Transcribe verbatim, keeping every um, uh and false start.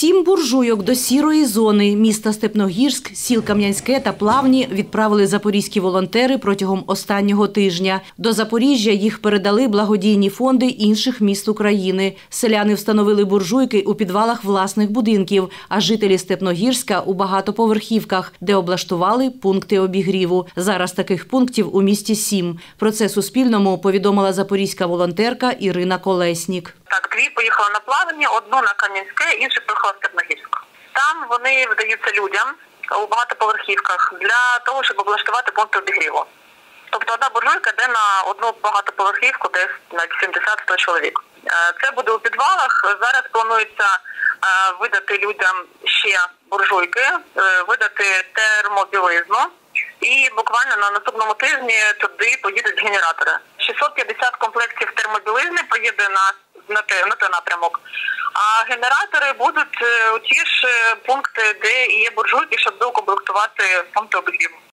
Сім буржуйок до сірої зони міста Степногірськ, сіл Кам'янське та Плавні відправили запорізькі волонтери протягом останнього тижня. До Запоріжжя їх передали благодійні фонди інших міст України. Селяни встановили буржуйки у підвалах власних будинків, а жителі Степногірська – у багатоповерхівках, де облаштували пункти обігріву. Зараз таких пунктів у місті сім. Про це Суспільному повідомила запорізька волонтерка Ірина Колеснік. Так, дві поїхали на Плавні, одну на Кам'янське, іншу поїхала в Степногірськ. Там вони видаються людям у багатоповерхівках для того, щоб облаштувати пункти обігріву. Тобто одна буржуйка йде на одну багатоповерхівку, десь на сімдесят-сто чоловік. Це буде у підвалах. Зараз планується видати людям ще буржуйки, видати термобілизну. І буквально на наступному тижні туди поїдуть генератори. шістсот п'ятдесят комплектів термобілизни поїде на, на, те, на той напрямок. А генератори будуть у ті ж пункти, де є буржуйки, щоб доукомплектувати пункти обігріву.